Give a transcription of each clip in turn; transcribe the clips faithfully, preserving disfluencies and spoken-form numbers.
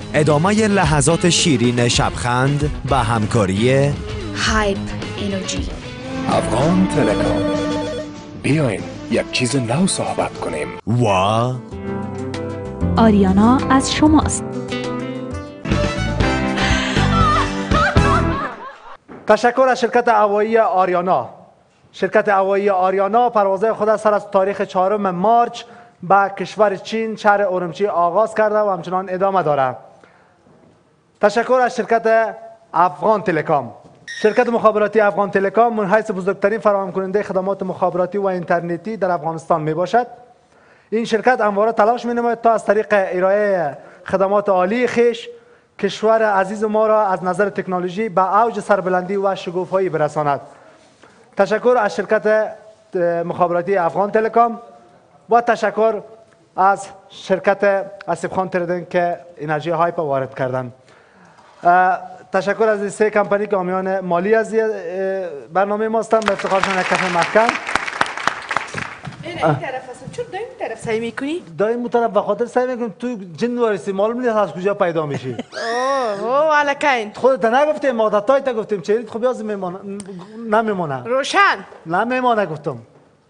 ادامه لحظات شیرین شبخند و همکاری هایپ انرژی. افغان تلکام. بیاین یک چیز نو صحبت کنیم. و آریانا از شماست. تشکر از شرکت هوایی آریانا. شرکت هوایی آریانا پروازهای خود سر از تاریخ چهارم مارچ به کشور چین شهر اورمچی آغاز کرده و همچنان ادامه دارد. تشکر از شرکت افغان تلکام. شرکت مخابراتی افغان تلکام من حیث بزرگترین فراهم کننده خدمات مخابراتی و اینترنتی در افغانستان می باشد. این شرکت همواره تلاش می نماید تا از طریق ارائه خدمات عالی خویش کشور عزیز ما را از نظر تکنولوژی به اوج سربلندی و شگفت‌هایی برساند. تشکر از شرکت مخابراتی افغان تلکام و تشکر از شرکت اسیب خان تریدینگ که انرژی هایپ وارد کردند. تشکر از سه کمپانی که حامیان مالی از برنامه ما هستند. به افتخارشان یک کف محکم. این این طرف هستم. چون دایم این طرف سعی میکنی؟ دایم اون طرف به خاطر سعی میکنم تو جن وارسی معلوم نیست از کجا پیدا میشی. اوه اوه الکین. خودت نگفتیم مادتای تا گفتیم چرید خب یاد میمونه نمیمونه. روشن. نمیمونه گفتم.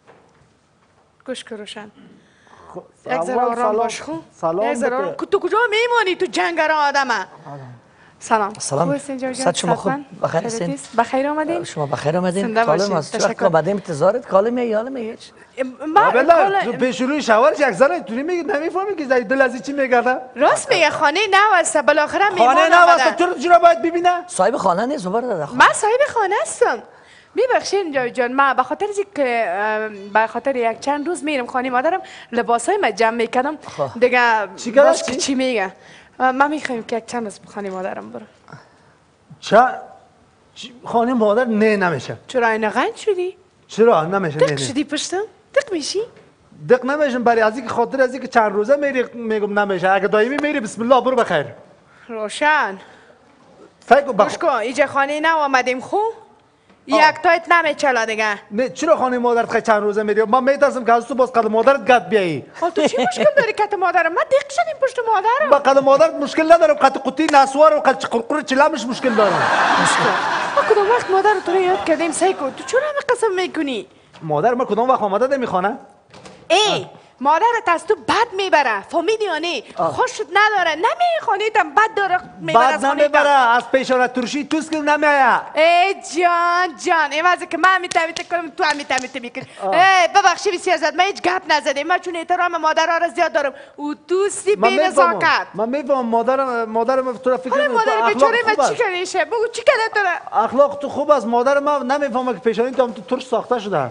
گوش کن روشن. یک ذره آرام باش خو. سلام. یک ذره آرام. تو کجا میمونی تو جنگل آدمه؟ سلام. سلام. صد شما خوب بخیر هستین؟ بخیر آمدین؟ شما بخیر آمدین. کالم است. چقدر که بعدم انتظارت کالم یا حالم هیچ. ما تو پیش روی شوارش یک زن تو نمیگی نمیفهمی که زای دل از چی میگرده؟ راست میگه خانه نو است بالاخره میمونه. خانه نو است تو چرا باید ببینه؟ صاحب خانه نیست بابا دادا. من صاحب خانه هستم. میبخشین جای جان من به خاطر که به خاطر یک چند روز میرم خانه مادرم لباسای ما جمع میکردم دیگه باش که چی میگه من میخوایم که یک چند روز خانه مادرم برم. چه خانه مادر نه نمیشه. چرا این غنج شدی؟ چرا نمیشه؟ دق شدی پشتم؟ دق میشی؟ دق نمیشم برای از اینکه خاطر از اینکه چند روزه میری میگم نمیشه. اگه دائمی میری بسم الله برو بخیر. روشن. فکر کن گوش کن اینجا خانه نو آمدیم خو یک تایت نمیچلا دیگه. نه چرا خانه مادرت خیلی چند روزه میری؟ من میترسم که از تو باز قدم مادرت گد بیایی. حال تو چی مشکل داری کت مادرم؟ من دق شدیم پشت مادرم. با قدم مادرت مشکل ندارم. قط قطی نسوار و قط قرقر چلمش مشکل دارم. مشکل. ما کدوم وقت مادر تو رو یاد کردیم سیکو تو چرا همه قسم میکنی؟ مادر ما کدوم وقت آمده ده میخوانه؟ ای مادرت از تو بد میبره فهمیدی یا نه؟ خوشت نداره نمیخوانیدم بد داره میبره از خانیدم. بد نمیبره از پیشانه ترشی توست که نمیایه. ای جان جان این واسه که من میتمیت کنم تو هم میتمیت میکنی. ای ببخشی بسیار زد من هیچ گپ نزدیم من چون احترام مادرها را زیاد دارم او دوستی بی نزاکت. من میفهمم مادرم مادرم تو را فکر کنم مادر بیچاره من چی کردیشه بگو چی کرده تو را؟ اخلاق تو خوب است مادر ما نمیفهمه که پیشانی تو تو ترش ساخته شده.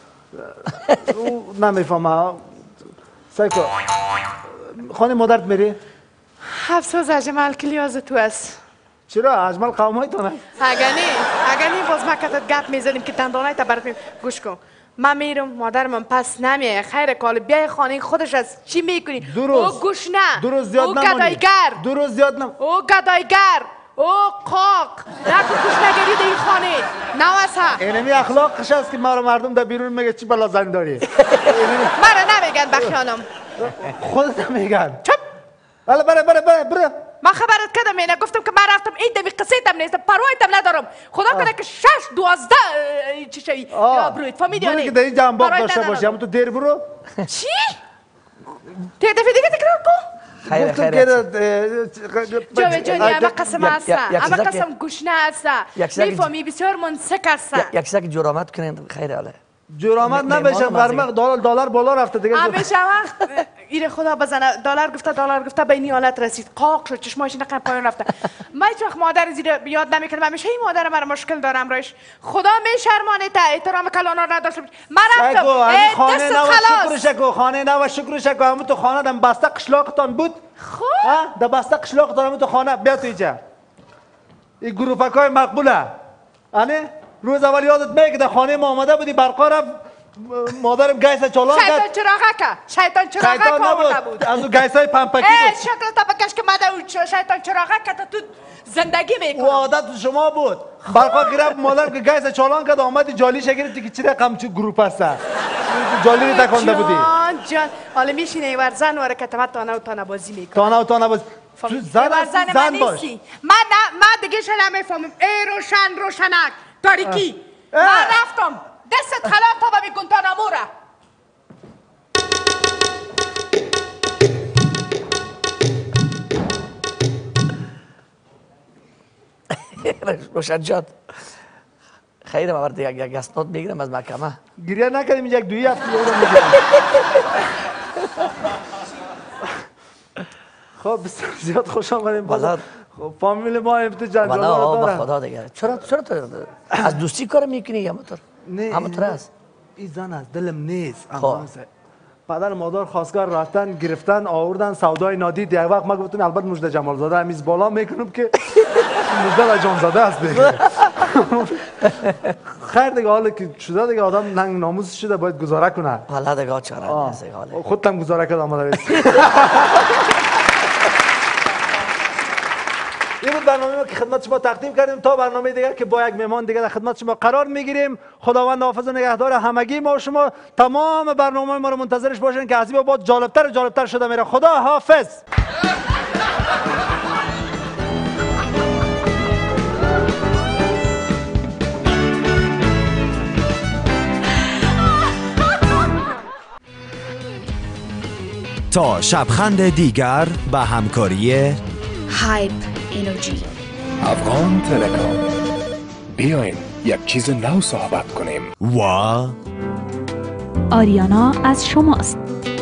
او نمیفهمه. سایکو خانه مادرت میری؟ افسوس اجمل کلیاز تو است. چرا اجمل قومای تو نه؟ اگه نه اگه نه باز ما کتت گپ میزنیم که تندانای تا برات گوش کن. من میرم مادرم پس نمیه خیر کال بیای خانه خودش از چی میکنی؟ دو روز. او گوش نه. دو روز زیاد نمونی. او گدایگر. دو روز زیاد نم. او گدایگر. او قاق. نکو گوش نگیری در این خانه. نواسه. اینمی اخلاقش است که ما رو مردم در بیرون میگه چی بلا زن داری. مرا نمیگن بخیانم. خودت میگن. چپ. بله بله بله بله بله. ما خبرت کردم اینه گفتم که من رفتم این دمی قصیتم نیست پروایتم ندارم خدا کنه که شش دوازده چی شوی یا بروید فهمیدی یا نه؟ برو که در این جنباق داشته باشی اما تو دیر برو. چی؟ تو دفعه دیگه تکرار کن. خیره خیره جاوی جانی اما قسم هسته اما قسم گوشنه هسته میفهمی بسیار منسک هسته یک چیزا که جرامت کنین خیره حاله جرامت نمیشه برمق دلار دلار بالا رفته دیگه همیشه وقت ایره خدا بزنه دلار گفته دلار گفته به این حالت رسید قاق شد چشماش نقم پایین رفته من هیچ وقت مادر زیر یاد نمیکنم همیشه این مادر مرا مشکل دارم روش خدا میشرمانه تا احترام کلانا را نداشته من رفتم ای خانه نو شکرش کو خانه نو شکرش کو هم تو خانه دم بسته قشلاقتان بود خب ها د بسته قشلاقتان تو خانه بیا تو اینجا این گروپکای مقبوله انه روز اول یادت میاد که خانه ما آمده بودی برقا مادرم گیس چالان کرد شیطان چراغکه شیطان چراغک آورده بود از اون گیسای پمپکی بود ای شکل تا بکش که ماده اون شیطان چراغک تا تو زندگی میکنم او عادت شما بود برقا گرفت مادرم که گیس چالان کرد آمدی جالی شگرفتی که چی رقم چه گروپ هست جالی رو تکانده بودی جان جان حالا میشینه ور زن ور که تمت تانه و تانه بازی میکنه تانه و تانه بازی فهمی؟ تو زن ای هستی، زن زن من باش. نیستی. من نه من دیگه شده نمیفهمم. ای روشن روشنک تاریکی اه. من رفتم دست خلال تا به گونتانامو را. روشن جان خیلی آورد یک یک اسناد میگیرم از محکمه. گریه نکردیم یک دویی هفته رو میگیرم. خب بسیار زیاد خوش آمدیم. والا خب فامیل ما امت جنجال والا رو آقا دارن. خدا دیگه چرا چرا تو از دوستی کار میکنی یا همونطور؟ نه همونطور است. این زن از دلم نیست. خب. اما پدر مادر خواستگار رفتن گرفتن آوردن سودای نادید. یک وقت ما گفتم البته مجد جمال زاده همیز بالا میکنم که مجد جان زاده است دیگه. خیر دیگه حالا که شده دیگه آدم ننگ ناموس شده باید گزاره کنه. والا دیگه چرا نیست حالا. خودم گزاره کردم آمده. این بود برنامه ما که خدمت شما تقدیم کردیم. تا برنامه دیگر که با یک مهمان دیگر در خدمت شما قرار میگیریم. خداوند حافظ و نگهدار همگی ما و شما. تمام برنامه ما رو منتظرش باشین که از این بعد جالبتر و جالبتر شده میره. خدا حافظ. تا شبخند دیگر به همکاری Hype Energy. افغان تلکام. بیاین یک چیز نو صحبت کنیم. و آریانا از شماست.